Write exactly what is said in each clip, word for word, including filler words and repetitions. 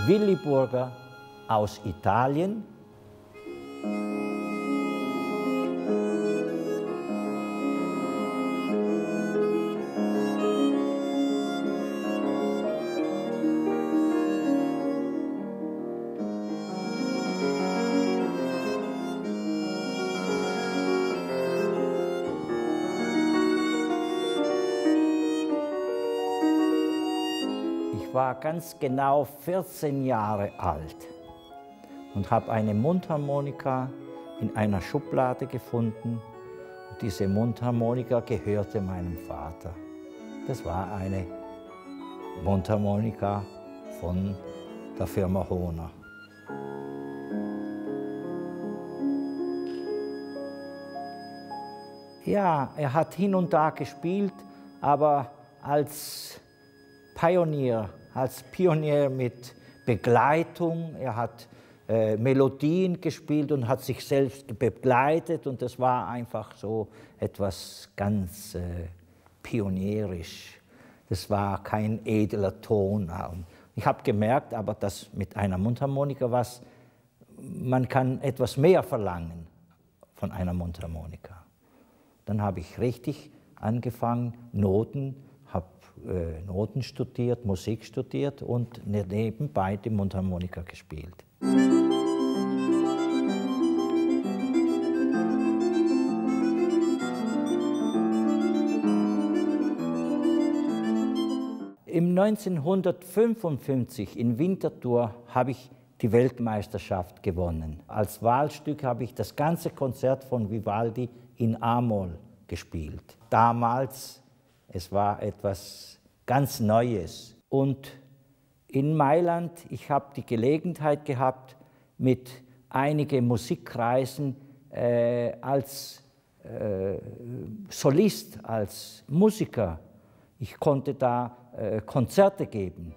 Willy Burger aus Italien. Ich war ganz genau vierzehn Jahre alt und habe eine Mundharmonika in einer Schublade gefunden. Und diese Mundharmonika gehörte meinem Vater. Das war eine Mundharmonika von der Firma Hohner. Ja, er hat hin und da gespielt, aber als Pionier, als Pionier mit Begleitung. Er hat äh, Melodien gespielt und hat sich selbst begleitet, und das war einfach so etwas ganz äh, pionierisch. Das war kein edler Ton. Ich habe gemerkt, aber dass mit einer Mundharmonika was, man kann etwas mehr verlangen von einer Mundharmonika. Dann habe ich richtig angefangen, Noten, habe äh, Noten studiert, Musik studiert und nebenbei die Mundharmonika gespielt. Im neunzehnhundertfünfundfünfzig in Winterthur habe ich die Weltmeisterschaft gewonnen. Als Wahlstück habe ich das ganze Konzert von Vivaldi in A-Moll gespielt. Damals, es war etwas ganz Neues. Und in Mailand, ich habe die Gelegenheit gehabt, mit einigen Musikkreisen äh, als äh, Solist, als Musiker, ich konnte da äh, Konzerte geben.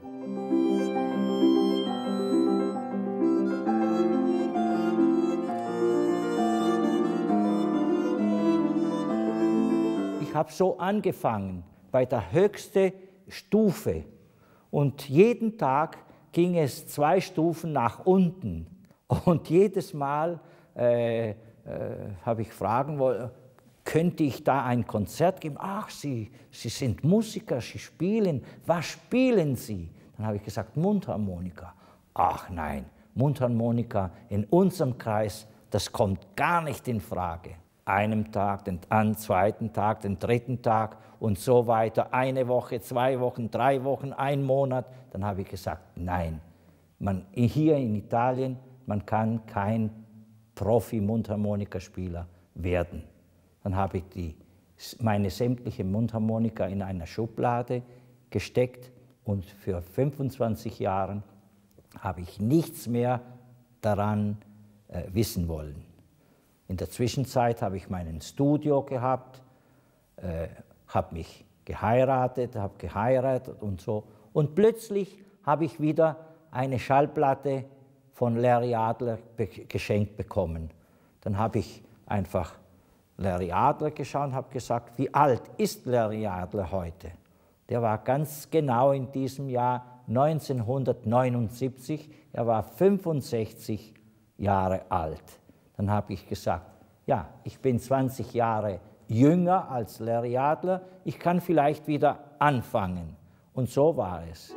Ich habe so angefangen, bei der höchsten Stufe. Und jeden Tag ging es zwei Stufen nach unten. Und jedes Mal äh, äh, habe ich fragen wollen, könnte ich da ein Konzert geben? Ach, Sie, Sie sind Musiker, Sie spielen. Was spielen Sie? Dann habe ich gesagt, Mundharmonika. Ach nein, Mundharmonika in unserem Kreis, das kommt gar nicht in Frage. Einem Tag, den an, zweiten Tag, den dritten Tag und so weiter. Eine Woche, zwei Wochen, drei Wochen, ein Monat. Dann habe ich gesagt, nein, man, hier in Italien, man kann kein Profi-Mundharmonikaspieler werden. Dann habe ich die, meine sämtliche Mundharmonika in einer Schublade gesteckt und für fünfundzwanzig Jahre habe ich nichts mehr daran äh, wissen wollen. In der Zwischenzeit habe ich mein Studio gehabt, äh, habe mich geheiratet, habe geheiratet und so. Und plötzlich habe ich wieder eine Schallplatte von Larry Adler be geschenkt bekommen. Dann habe ich einfach Larry Adler geschaut und habe gesagt, wie alt ist Larry Adler heute? Der war ganz genau in diesem Jahr neunzehnhundertneunundsiebzig, er war fünfundsechzig Jahre alt. Dann habe ich gesagt, ja, ich bin zwanzig Jahre jünger als Larry Adler, ich kann vielleicht wieder anfangen. Und so war es.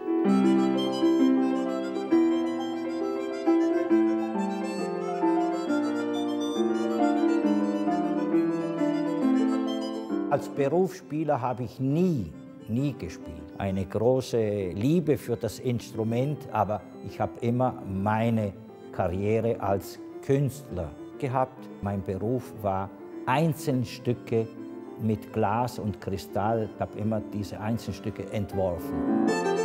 Als Berufsspieler habe ich nie, nie gespielt. Eine große Liebe für das Instrument, aber ich habe immer meine Karriere als Künstler gehabt. Mein Beruf war Einzelstücke mit Glas und Kristall. Ich habe immer diese Einzelstücke entworfen.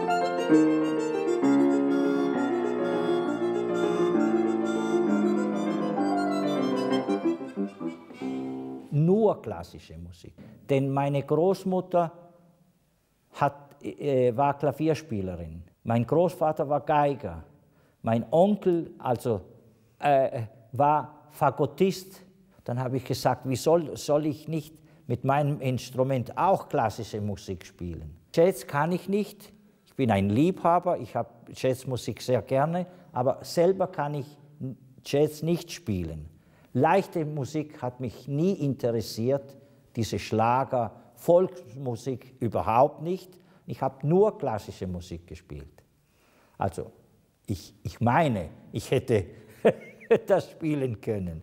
Nur klassische Musik. Denn meine Großmutter hat, äh, war Klavierspielerin. Mein Großvater war Geiger. Mein Onkel also, äh, war Fagottist. Dann habe ich gesagt, wie soll, soll ich nicht mit meinem Instrument auch klassische Musik spielen? Jetzt kann ich nicht. Ich bin ein Liebhaber, ich habe Jazzmusik sehr gerne, aber selber kann ich Jazz nicht spielen. Leichte Musik hat mich nie interessiert, diese Schlager, Volksmusik überhaupt nicht. Ich habe nur klassische Musik gespielt. Also ich, ich meine, ich hätte das spielen können.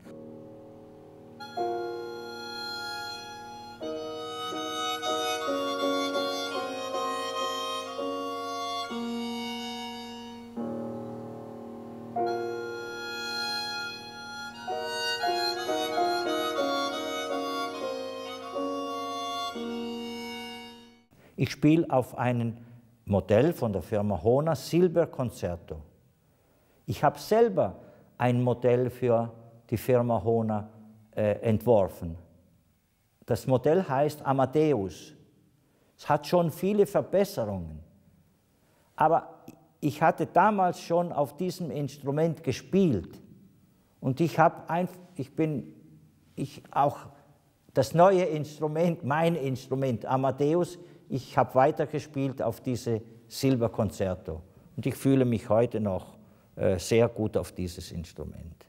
Ich spiele auf einem Modell von der Firma Hohner, Silber Concerto. Ich habe selber ein Modell für die Firma Hohner äh, entworfen. Das Modell heißt Amadeus. Es hat schon viele Verbesserungen. Aber ich hatte damals schon auf diesem Instrument gespielt. Und ich habe einfach, ich bin, ich auch das neue Instrument, mein Instrument Amadeus, ich habe weitergespielt auf diese Silber Concerto. Und ich fühle mich heute noch äh, sehr gut auf dieses Instrument.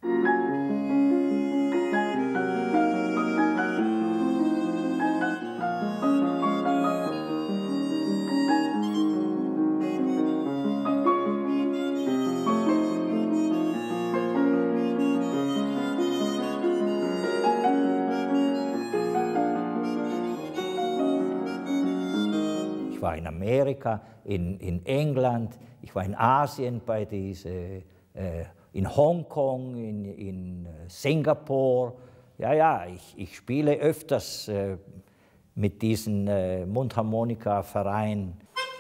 Ich war in Amerika, in, in England, ich war in Asien, bei diese, äh, in Hongkong, in, in Singapur. Ja, ja, ich, ich spiele öfters äh, mit diesen äh, Mundharmonika-Vereinen.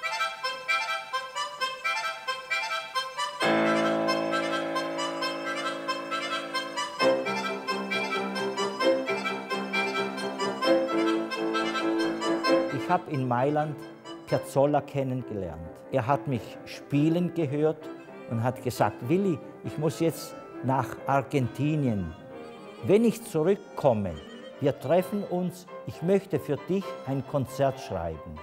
Ich habe in Mailand Piazzolla kennengelernt. Er hat mich spielen gehört und hat gesagt, Willi, ich muss jetzt nach Argentinien. Wenn ich zurückkomme, wir treffen uns, ich möchte für dich ein Konzert schreiben.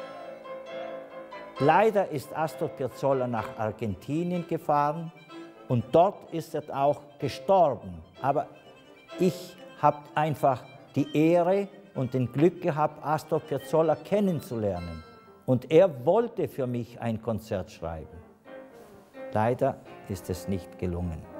Leider ist Astor Piazzolla nach Argentinien gefahren und dort ist er auch gestorben. Aber ich habe einfach die Ehre und den Glück gehabt, Astor Piazzolla kennenzulernen. Und er wollte für mich ein Konzert schreiben. Leider ist es nicht gelungen.